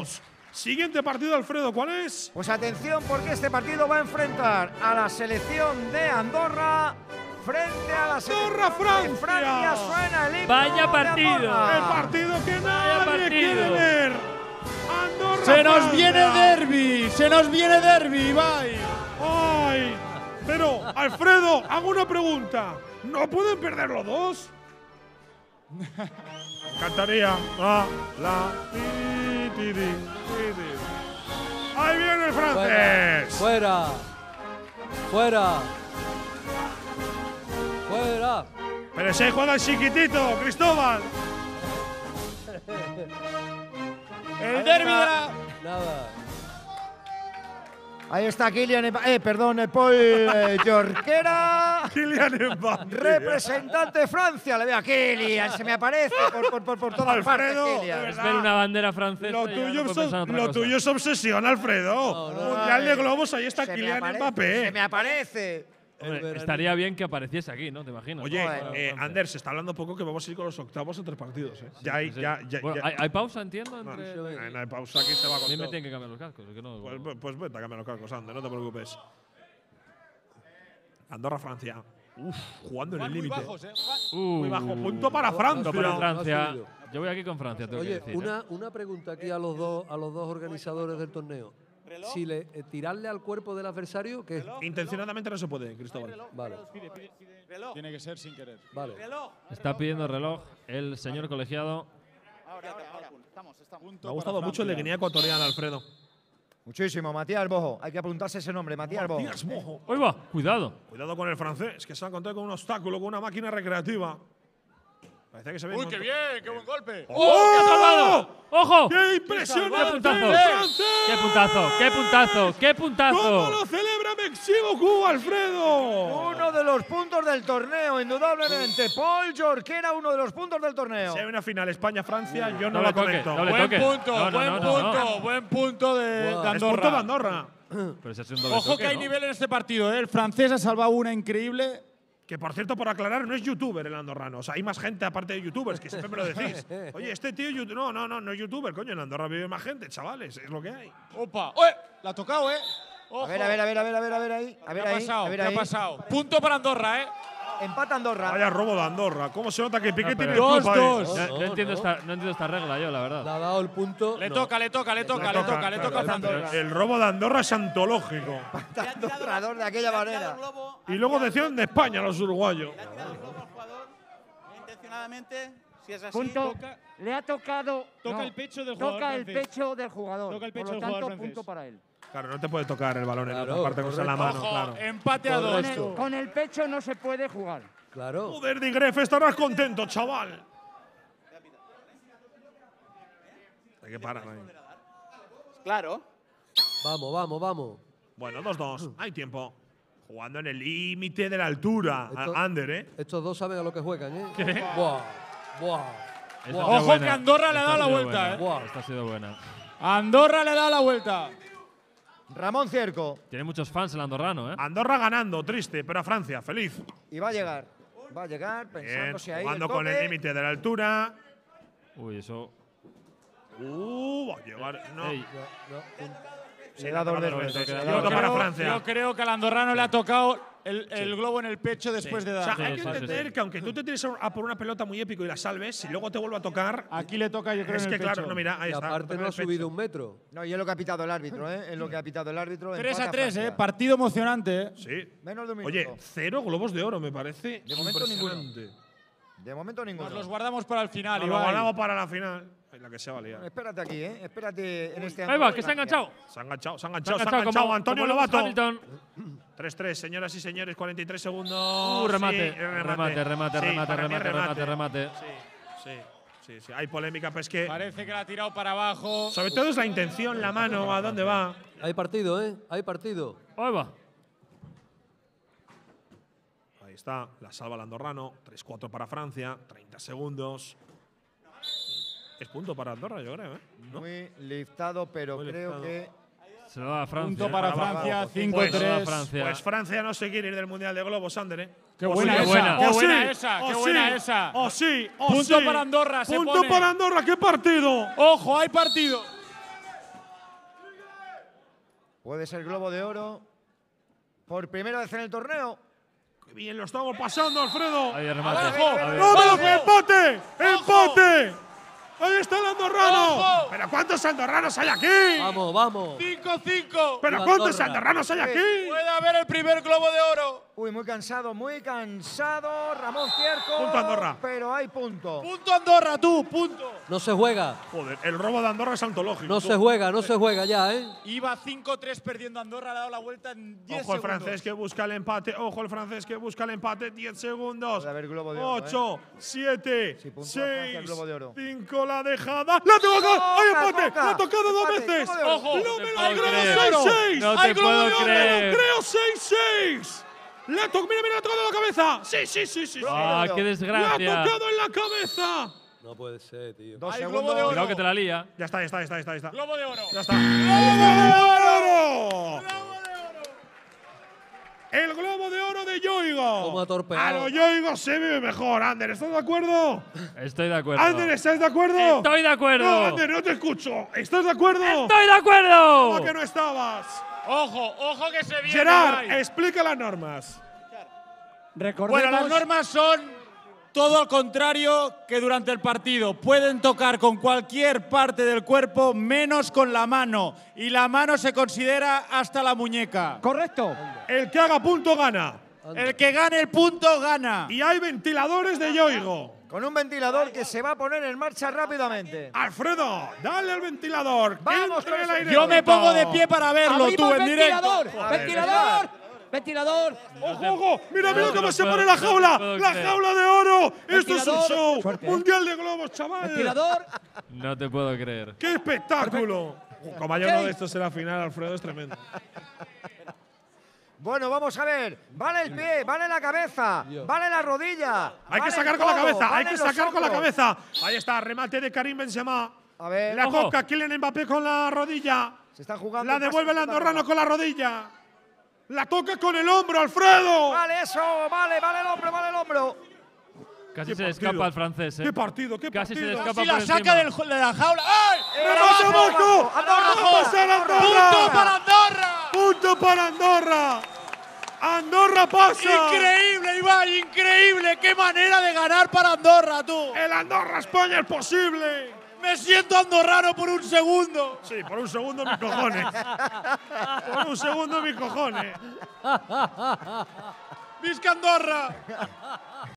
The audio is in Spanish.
2. Siguiente partido, Alfredo, ¿cuál es? Pues atención, porque este partido va a enfrentar a la selección de Andorra frente a la selección de Francia. Suena el himno Vaya partido. de Andorra. El partido que nadie quiere ver. Andorra. Se nos Francia. viene derbi, se nos viene derbi, Ibai. ¡Ay! Pero, Alfredo, hago una pregunta. ¿No pueden perder los dos? Cantaría. Ahí viene el francés. Fuera. Fuera. Fuera. Pero se juega el chiquitito, Cristóbal. El derbi de la… Nada. Ahí está Kylian, Paul Jorquera. Kylian Mbappé. Representante de Francia. Le veo a Kylian, se me aparece por todas partes, Alfredo, Kylian. de Es ver una bandera francesa. Lo y ya tuyo, no puedo pensar en otra lo cosa. tuyo es obsesión, Alfredo. Mundial de Globos, ahí está Se me Kylian aparece, Mbappé. Se me aparece. Hombre, estaría bien que apareciese aquí, ¿no? ¿Te imaginas? Oye, Joder. Ander, se está hablando poco que vamos a ir con los octavos en 3 partidos. Ya hay, Sí. ya. Bueno, ¿hay pausa, entiendo? No, Entre… no hay pausa, aquí se va A con mí me todo. tienen que cambiar los cascos. Que no, Pues vete a cambiar los cargos, Ander, no te preocupes. Andorra-Francia. Uf, jugando en el Muy límite. bajos, Muy bajo. Punto para Francia. Punto para No ha Francia. subido. Yo voy aquí con Francia, tengo Oye, que decir. una pregunta aquí a los dos organizadores del torneo. Si tirarle al cuerpo del adversario, ¿qué? Intencionadamente no se puede, Cristóbal. Vale, Tiene que ser sin querer. vale. Está pidiendo reloj el señor colegiado. Ahora. Estamos. Me ha gustado mucho el de Guinea Ecuatorial, Alfredo. Muchísimo, Matías Bojo. Hay que apuntarse ese nombre, Matías Bojo. Matías Bojo. ¡Uy, va! ¡Cuidado! Cuidado con el francés, que se ha encontrado con un obstáculo, con una máquina recreativa. Parece que se ve. ¡Uy, qué bien! ¡Qué buen golpe! ¡Oh! ¡Qué ha salvado! ¡Ojo! ¡Qué ¡Qué impresionante! puntazo! el francés! ¡Qué puntazo! ¡Qué puntazo! ¡Qué ¿Cómo puntazo! lo celebra Mexico Cuba, Alfredo? Uno de los puntos del torneo, indudablemente. Paul Jorquera, uno de los puntos del torneo. Si hay una final España-Francia, yo no Doble la toque, comento. doble Buen toque. punto, No, no, buen no, no, punto, no. buen punto de Es Andorra. punto de Andorra. Pero ese es un doble Ojo toque, que hay ¿no? nivel en este partido, ¿eh? El francés ha salvado una increíble. Que por cierto, por aclarar, no es youtuber el andorrano. O sea, hay más gente aparte de youtubers, que siempre me lo decís. Oye, este tío no es youtuber, coño. En Andorra vive más gente, chavales. Es lo que hay. ¡Opa! ¡Oye! La ha tocado, ¿eh? Ojo. A ver ahí. A ver ¿Qué ha ahí. pasado? A ver ¿Qué ha ahí. pasado? Punto para Andorra, ¿eh? Empata Andorra. Vaya robo de Andorra. ¿Cómo se nota que Piqué No, tiene pero el club ahí? 2-2. No entiendo esta regla yo, la Le verdad. ha dado el punto. Le no. toca al Claro, francés. el robo de Andorra es antológico. Andorra de aquella manera. Y luego decían de España los uruguayos. Le ha tirado el globo al jugador intencionadamente. Si es así. Punto. Le ha tocado. Toca no, el pecho del jugador Toca el francés. pecho del jugador. Toca el pecho Por lo del jugador tanto, francés. punto para él. Claro, no te puede tocar el balón en Claro, otra parte con la mano, Ojo, claro. empate a dos. Correcto. Con el pecho no se puede jugar. Claro. Joder, Digref, estarás contento, chaval. Hay que parar ahí. Claro. Vamos. Bueno, 2-2. Hay tiempo. Jugando en el límite de la altura. Esto- Ander, ¿eh? Estos dos saben a lo que juegan, ¿eh? ¿Qué? Buah. Esta ha sido Ojo buena. que Andorra le ha Esta dado la sido vuelta, buena. ¿eh? Buah. Esta ha sido buena. Andorra le ha dado la vuelta. Ramón Cierco. Tiene muchos fans el andorrano, ¿eh? Andorra ganando, triste, pero a Francia, feliz. Y va a llegar. Va a llegar Bien, pensándose ahí. jugando el con el toque. límite de la altura. Uy, eso… Va a llegar. No. Ey, Le da dos doble veces. toque. le da Punto dos para veces. Francia. Yo creo que al andorrano le ha tocado el globo en el pecho después de O sea, dar. hay que sí, sí, entender sí. que aunque tú te tires a por una pelota muy épico y la salves, si luego te vuelve a tocar. Aquí le toca, yo creo, Es en que el claro, pecho. no, mira, ahí Y está. aparte no ha subido un metro. No, y es lo que ha pitado el árbitro, ¿eh? Es lo que ha pitado el árbitro. 3-3, empata Francia. Partido emocionante, ¿eh? Sí. Menos de un minuto. Oye, 0 globos de oro, me parece. De momento impresionante. De momento ninguno. Nos los guardamos para el final, Nos lo Ibai. guardamos para la final. Ay, la que se va a liar. Espérate aquí, ¿eh? Espérate en este Ahí va, que se ha enganchado. Se ha enganchado, Se ha enganchado como Antonio Lewis Lobato. Hamilton. 3-3, señoras y señores, 43 segundos. Remate. Sí, Remate. Sí, para mí Remate. Sí. Hay polémica, pues que. Parece que la ha tirado para abajo. Sobre todo es la intención, la mano, a dónde va. Hay partido, ¿eh? Hay partido. Ahí va. Ahí está, la salva el andorrano. 3-4 para Francia, 30 segundos. Es punto para Andorra, yo creo, ¿eh? ¿No? Muy liftado, pero Muy creo liftado. que. Se lo da a Francia. Punto para Para abajo. Francia, Pues, 5-3. Francia. Pues Francia no se quiere ir del Mundial de Globos, Ander, ¿eh? Qué Oh, buena sí, esa, buena. qué Oh, buena sí, esa, oh, qué buena sí, esa. Oh, sí, oh, Punto sí. para Andorra, se Punto pone. para Andorra, qué partido. ¡Ojo, hay partido! Puede ser Globo de Oro por primera vez en el torneo. Qué bien lo estamos pasando, Alfredo. Ahí el remate. ¡Ojo! A ver. ¡No, pero empate! ¡Empate! ¡Ahí está el andorrano! ¡Ojo! ¿Pero cuántos andorranos hay aquí? Vamos, vamos. 5-5. ¿Pero Viva cuántos Andorra. andorranos hay aquí? Puede haber el primer Globo de Oro. Uy, muy cansado, Ramón Cierco. Punto Andorra. Pero hay punto. Punto Andorra, tú, punto. No se juega. Joder, el robo de Andorra es antológico. No se juega ya, ¿eh? Iba 5-3 perdiendo Andorra, le ha dado la vuelta en 10 Ojo el segundos. francés que busca el empate. Ojo el francés que busca el empate. 10 segundos. Puede haber Globo de Oro, 8, 7, Si puntúa Francia, 6, Globo de Oro. 5, la dejada. ¡La toca! ¡Hay empate! toca. ¡La ha tocado dos Empate, veces! Globo de Oro. Ojo. ¡No No me te lo puedo creo! creer. 6-6! No ¡Hay te Globo puedo de Oro! creer. ¡Creo 6-6! ¡La toca! ¡Mira, mira! ¡La ha tocado en la cabeza! ¡Sí, sí, sí, sí! Ah, qué ¡La ha desgracia. tocado en la cabeza! No puede ser, tío. 2 Hay Globo segundos. de Oro. Cuidado que te la lía. Ya está, ya está, ya está, ya está. Globo de Oro. Ya está. ¡Globo de Oro! El Globo de Oro de Yoigo. Cómo ha torpeado. A lo Yoigo se vive mejor. Ander, ¿estás de acuerdo? Estoy de acuerdo. Ander, ¿estás de acuerdo? Estoy de acuerdo. No, Ander, no te escucho. ¿Estás de acuerdo? ¡Estoy de acuerdo! ¿Cómo que no estabas? Ojo, ojo que se viene. Gerard, Ibai. explica las normas. Recordemos, Bueno, las normas son todo al contrario que durante el partido. Pueden tocar con cualquier parte del cuerpo menos con la mano. Y la mano se considera hasta la muñeca. correcto. El que haga punto gana. El que gane el punto gana. Y hay ventiladores de Yoigo. Con un ventilador que se va a poner en marcha rápidamente. Alfredo, dale al ventilador. que Vamos entre con el ese- aire Yo me bonito. pongo de pie para verlo, tú, Abrimos en directo. ventilador. Ventilador. Ventilador. ¡Ojo, ojo! ¡Mira, No mira te cómo lo se puedo- pone la no te jaula! puedo ¡La creer. jaula de oro! ¡Esto es un Ventilador. show! Fuerte, ¿eh? ¡Mundial de globos, chaval! Ventilador. No te puedo creer. ¡Qué espectáculo! Como haya uno de estos en la final, Alfredo, es tremendo. Bueno, vamos a ver. Vale el pie, vale la cabeza, vale la rodilla. Hay vale que sacar el con la codo, cabeza, hay valen que los sacar con la hombros. cabeza. Ahí está, remate de Karim Benzema. A ver, La Ojo. toca Kylian Mbappé con la rodilla. se está jugando. La devuelve el andorrano con la rodilla. La toca con el hombro, Alfredo. Vale, eso, vale, vale el hombro, vale el hombro. Casi Qué se le partido. escapa el francés, ¿eh? ¡Qué partido, qué Casi se le partido! escapa Si la por saca encima. de la jaula. ¡Ay! ¡Remate abajo! Andorra, ¡Va a pasar Andorra! ¡Punto para Andorra! ¡Punto para Andorra! ¡Andorra pasa! Increíble, Ibai, increíble. Qué manera de ganar para Andorra, tú. ¡El Andorra-España es posible! Me siento andorrano por un segundo. Sí, por un segundo mis cojones. Por un segundo mis cojones. Visca Andorra.